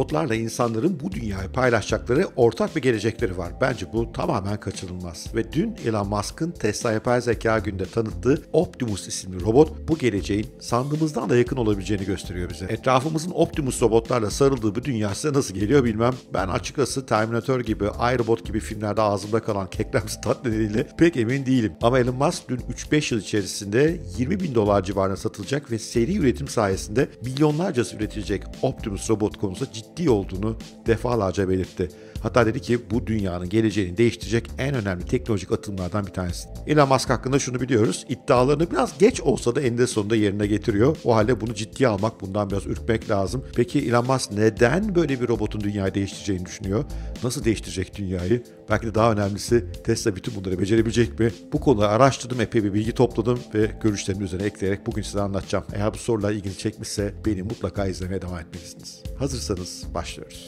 robotlarla insanların bu dünyayı paylaşacakları ortak bir gelecekleri var. Bence bu tamamen kaçınılmaz. Ve dün Elon Musk'ın Tesla Yapay Zeka günde tanıttığı Optimus isimli robot bu geleceğin sandığımızdan da yakın olabileceğini gösteriyor bize. Etrafımızın Optimus robotlarla sarıldığı bir dünya size nasıl geliyor bilmem. Ben açıkçası Terminator gibi, iRobot gibi filmlerde ağzımda kalan kekremsi tat nedeniyle pek emin değilim. Ama Elon Musk dün 3-5 yıl içerisinde $20.000 civarına satılacak ve seri üretim sayesinde milyonlarcası üretilecek Optimus robot konusunda ciddi olduğunu defalarca belirtti. Hatta dedi ki bu dünyanın geleceğini değiştirecek en önemli teknolojik atılımlardan bir tanesi. Elon Musk hakkında şunu biliyoruz. İddialarını biraz geç olsa da eninde sonunda yerine getiriyor. O halde bunu ciddiye almak, bundan biraz ürkmek lazım. Peki Elon Musk neden böyle bir robotun dünyayı değiştireceğini düşünüyor? Nasıl değiştirecek dünyayı? Belki de daha önemlisi Tesla bütün bunları becerebilecek mi? Bu konuda araştırdım, epey bir bilgi topladım ve görüşlerimi üzerine ekleyerek bugün size anlatacağım. Eğer bu sorular ilginizi çekmişse beni mutlaka izlemeye devam etmelisiniz. Hazırsanız başlıyoruz.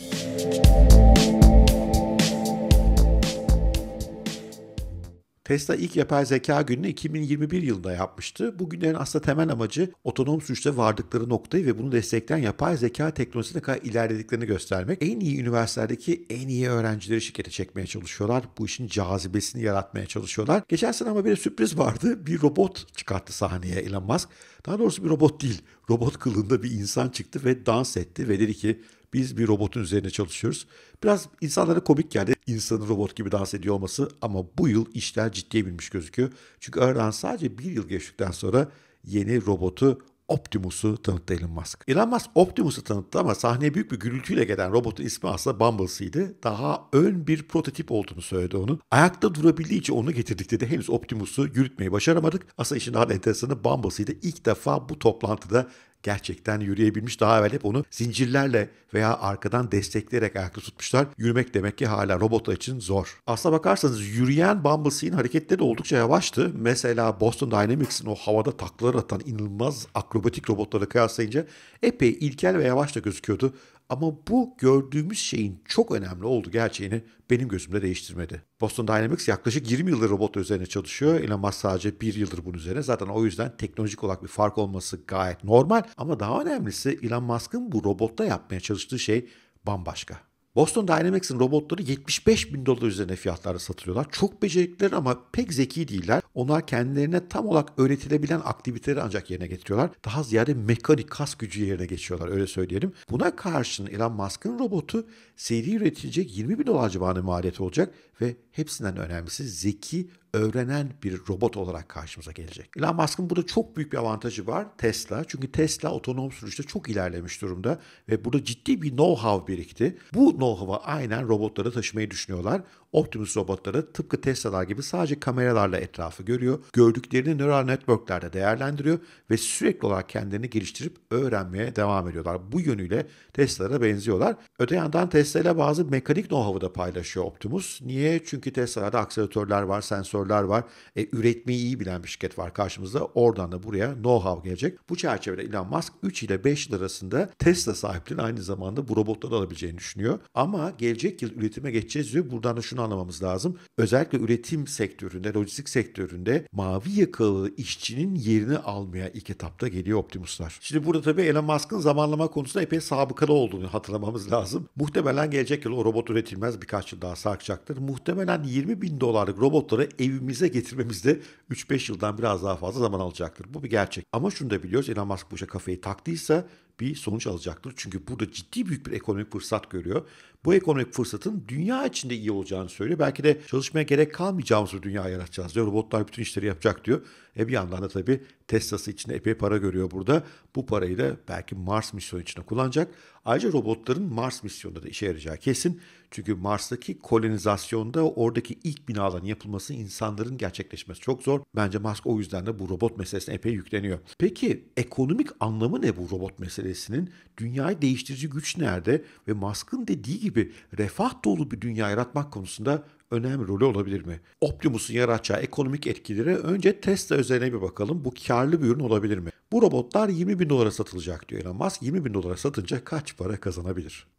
Tesla ilk yapay zeka gününü 2021 yılında yapmıştı. Bu günlerin aslında temel amacı otonom sürüşte vardıkları noktayı ve bunu destekleyen yapay zeka teknolojisine kadar ilerlediklerini göstermek. En iyi üniversitelerdeki en iyi öğrencileri şirkete çekmeye çalışıyorlar. Bu işin cazibesini yaratmaya çalışıyorlar. Geçen sene ama bir sürpriz vardı. Bir robot çıkarttı sahneye Elon Musk. Daha doğrusu bir robot değil. Robot kılığında bir insan çıktı ve dans etti ve dedi ki biz bir robotun üzerine çalışıyoruz. Biraz insanlara komik geldi insanın robot gibi dans ediyor olması ama bu yıl işler ciddiye binmiş gözüküyor. Çünkü aradan sadece bir yıl geçtikten sonra yeni robotu Optimus'u tanıttı Elon Musk. Elon Musk Optimus'u tanıttı ama sahneye büyük bir gürültüyle gelen robotun ismi aslında Bumble'sıydı. Daha ön bir prototip olduğunu söyledi onun. Ayakta durabildiği için onu getirdik dedi. Henüz Optimus'u yürütmeyi başaramadık. Aslında işin daha enteresanı Bumble'sıydı. İlk defa bu toplantıda gerçekten yürüyebilmiş. Daha evvel hep onu zincirlerle veya arkadan destekleyerek ayakta tutmuşlar. Yürümek demek ki hala robotlar için zor. Aslına bakarsanız yürüyen Bumblebee'nin hareketleri de oldukça yavaştı. Mesela Boston Dynamics'in o havada taklalar atan inanılmaz akrobatik robotlara kıyaslayınca epey ilkel ve yavaş da gözüküyordu. Ama bu gördüğümüz şeyin çok önemli olduğu gerçeğini benim gözümde değiştirmedi. Boston Dynamics yaklaşık 20 yıldır robotlar üzerine çalışıyor. Elon Musk sadece 1 yıldır bunun üzerine. Zaten o yüzden teknolojik olarak bir fark olması gayet normal. Ama daha önemlisi Elon Musk'ın bu robotta yapmaya çalıştığı şey bambaşka. Boston Dynamics'in robotları $75.000 üzerine fiyatlarda satılıyorlar. Çok becerikliler ama pek zeki değiller. Onlar kendilerine tam olarak öğretilebilen aktiviteleri ancak yerine getiriyorlar. Daha ziyade mekanik kas gücü yerine geçiyorlar öyle söyleyelim. Buna karşın Elon Musk'ın robotu seri üretilecek $20.000 civarında maliyeti olacak ve hepsinden önemlisi zeki, öğrenen bir robot olarak karşımıza gelecek. Elon Musk'ın burada çok büyük bir avantajı var Tesla. Çünkü Tesla otonom sürüşte çok ilerlemiş durumda ve burada ciddi bir know-how birikti. Bu know-how'ı aynen robotlara taşımayı düşünüyorlar. Optimus robotları tıpkı Tesla'lar gibi sadece kameralarla etrafı görüyor. Gördüklerini neural network'lerde değerlendiriyor ve sürekli olarak kendilerini geliştirip öğrenmeye devam ediyorlar. Bu yönüyle Tesla'lara benziyorlar. Öte yandan Tesla ile bazı mekanik know-how'ı da paylaşıyor Optimus. Niye? Çünkü Tesla'da akseleratörler var, sensörler var. Üretmeyi iyi bilen bir şirket var karşımızda. Oradan da buraya know-how gelecek. Bu çerçevede Elon Musk 3 ile 5 yıl arasında Tesla sahiplerinin aynı zamanda bu robotları alabileceğini düşünüyor. Ama gelecek yıl üretime geçeceğiz diyor. Buradan da şunu anlamamız lazım. Özellikle üretim sektöründe, lojistik sektöründe mavi yakalı işçinin yerini almaya ilk etapta geliyor Optimus'lar. Şimdi burada tabii Elon Musk'ın zamanlama konusunda epey sabıkalı olduğunu hatırlamamız lazım. Muhtemelen gelecek yıl o robot üretilmez, birkaç yıl daha sarkacaktır. Muhtemelen $20.000 robotları evimize getirmemizde 3-5 yıldan biraz daha fazla zaman alacaktır. Bu bir gerçek. Ama şunu da biliyoruz, Elon Musk bu işe kafayı taktıysa bir sonuç alacaktır. Çünkü burada ciddi büyük bir ekonomik fırsat görüyor. Bu ekonomik fırsatın dünya içinde iyi olacağını söylüyor. Belki de çalışmaya gerek kalmayacağımız bir dünya yaratacağız diyor. Robotlar bütün işleri yapacak diyor. Bir yandan da tabii Tesla'sı için epey para görüyor burada. Bu parayı da belki Mars misyonu için kullanacak. Ayrıca robotların Mars misyonunda da işe yarayacağı kesin. Çünkü Mars'taki kolonizasyonda oradaki ilk binaların yapılması, insanların gerçekleşmesi çok zor. Bence Musk o yüzden de bu robot meselesine epey yükleniyor. Peki ekonomik anlamı ne bu robot meselesinin? Dünyayı değiştirici güç nerede? Ve Musk'ın dediği gibi refah dolu bir dünya yaratmak konusunda önemli rolü olabilir mi? Optimus'un yaratacağı ekonomik etkileri önce Tesla üzerine bir bakalım. Bu karlı bir ürün olabilir mi? Bu robotlar $20.000 satılacak diyor Elon Musk. $20.000 satınca kaç para kazanabilir?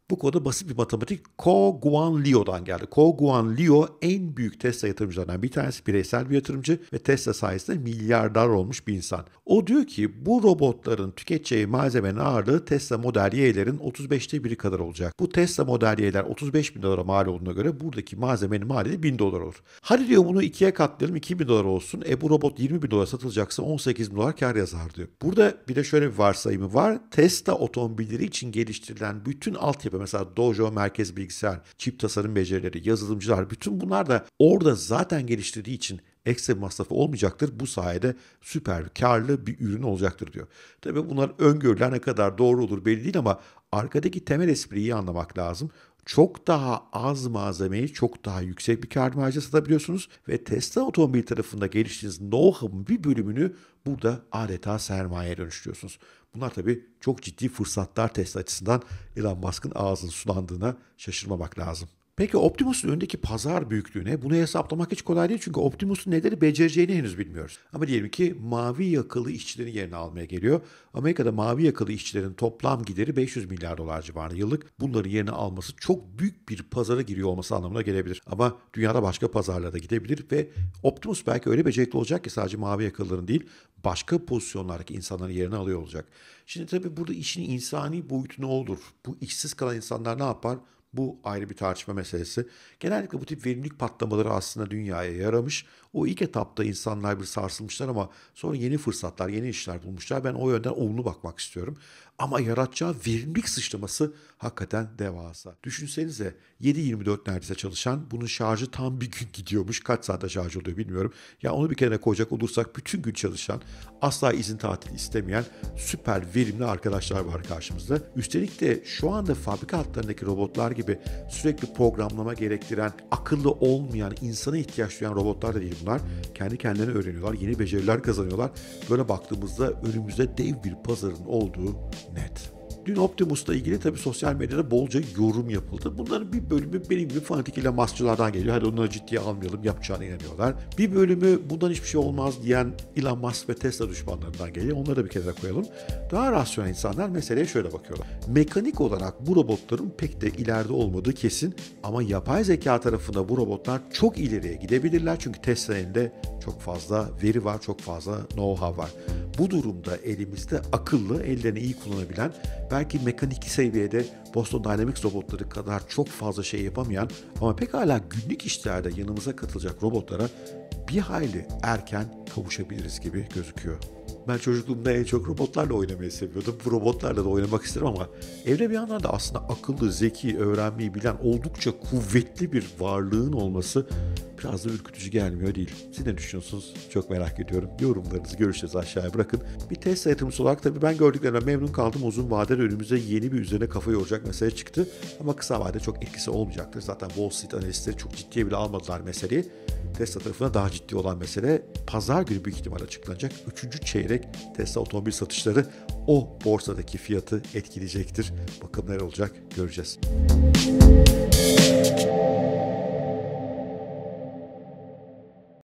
Bu konuda basit bir matematik Ko Guan Liu'dan geldi. Ko Guan Liu en büyük Tesla yatırımcılarından bir tanesi, bireysel bir yatırımcı ve Tesla sayesinde milyardar olmuş bir insan. O diyor ki bu robotların tüketeceği malzemenin ağırlığı Tesla Model Y'lerin 35'te biri kadar olacak. Bu Tesla Model Y'ler 35 bin dolara mal olduğuna göre buradaki malzemenin maliyeti 1000 dolar olur. Hadi diyor bunu ikiye katlayalım, 2000 dolar olsun. Bu robot 20 bin dolara satılacaksa 18 bin dolar kar yazar diyor. Burada bir de şöyle bir varsayımı var. Tesla otomobilleri için geliştirilen bütün altyapı, mesela Dojo merkez bilgisayar, çip tasarım becerileri, yazılımcılar, bütün bunlar da orada zaten geliştirdiği için ekstra bir masrafı olmayacaktır. Bu sayede süper karlı bir ürün olacaktır diyor. Tabii bunlar öngörüler ne kadar doğru olur belli değil ama arkadaki temel espriyi iyi anlamak lazım. Çok daha az malzemeyi çok daha yüksek bir kâr marjı satabiliyorsunuz ve Tesla otomobil tarafında geliştirdiğiniz know-how'ın bir bölümünü burada adeta sermayeye dönüştürüyorsunuz. Bunlar tabii çok ciddi fırsatlar Tesla açısından. Elon Musk'ın ağzının sulandığına şaşırmamak lazım. Peki Optimus'un önündeki pazar büyüklüğüne bunu hesaplamak hiç kolay değil çünkü Optimus'un neleri becereceğini henüz bilmiyoruz. Ama diyelim ki mavi yakalı işçilerin yerini almaya geliyor. Amerika'da mavi yakalı işçilerin toplam gideri 500 milyar dolar civarında yıllık. Bunların yerini alması çok büyük bir pazara giriyor olması anlamına gelebilir. Ama dünyada başka pazarlara da gidebilir ve Optimus belki öyle becerikli olacak ki sadece mavi yakalıların değil başka pozisyonlardaki insanların yerini alıyor olacak. Şimdi tabii burada işin insani boyutu ne olur? Bu işsiz kalan insanlar ne yapar? Bu ayrı bir tartışma meselesi. Genellikle bu tip verimlilik patlamaları aslında dünyaya yaramış. O ilk etapta insanlar bir sarsılmışlar ama sonra yeni fırsatlar, yeni işler bulmuşlar. Ben o yönden olumlu bakmak istiyorum. Ama yaratacağı verimlilik sıçraması hakikaten devasa. Düşünsenize 7/24 neredeyse çalışan, bunun şarjı tam bir gün gidiyormuş. Kaç saatte şarj oluyor bilmiyorum. Ya onu bir kenara koyacak olursak bütün gün çalışan, asla izin tatil istemeyen süper verimli arkadaşlar var karşımızda. Üstelik de şu anda fabrika hatlarındaki robotlar gibi sürekli programlama gerektiren, akıllı olmayan, insana ihtiyaç duyan robotlar da değil bunlar. Kendi kendilerine öğreniyorlar, yeni beceriler kazanıyorlar. Böyle baktığımızda önümüzde dev bir pazarın olduğu net. Dün Optimus'la ilgili tabii sosyal medyada bolca yorum yapıldı. Bunların bir bölümü benim gibi fanatik Elon Musk'çılardan geliyor. Hadi onları ciddiye almayalım, yapacağına inanıyorlar. Bir bölümü bundan hiçbir şey olmaz diyen Elon Musk ve Tesla düşmanlarından geliyor. Onları da bir kenara koyalım. Daha rasyonel insanlar meseleye şöyle bakıyorlar. Mekanik olarak bu robotların pek de ileride olmadığı kesin ama yapay zeka tarafında bu robotlar çok ileriye gidebilirler. Çünkü Tesla'nın elinde çok fazla veri var, çok fazla know-how var. Bu durumda elimizde akıllı, ellerini iyi kullanabilen, belki mekanik seviyede Boston Dynamics robotları kadar çok fazla şey yapamayan ama pekala günlük işlerde yanımıza katılacak robotlara bir hayli erken kavuşabiliriz gibi gözüküyor. Ben çocukluğumda en çok robotlarla oynamayı seviyordum. Bu robotlarla da oynamak isterim ama evde bir yandan da aslında akıllı, zeki, öğrenmeyi bilen oldukça kuvvetli bir varlığın olması biraz da ürkütücü gelmiyor değil. Siz ne düşünüyorsunuz? Çok merak ediyorum. Yorumlarınızı, görüşlerinizi aşağıya bırakın. Bir Tesla yatırımcısı olarak tabii ben gördüklerimden memnun kaldım. Uzun vadede önümüze yeni bir üzerine kafa yoracak mesele çıktı. Ama kısa vadede çok etkisi olmayacaktır. Zaten Wall Street analistleri çok ciddiye bile almadılar meseleyi. Tesla tarafına daha ciddi olan mesele pazar günü büyük ihtimal açıklanacak. 3. çeyrek Tesla otomobil satışları o borsadaki fiyatı etkileyecektir. Bakalım neler olacak göreceğiz.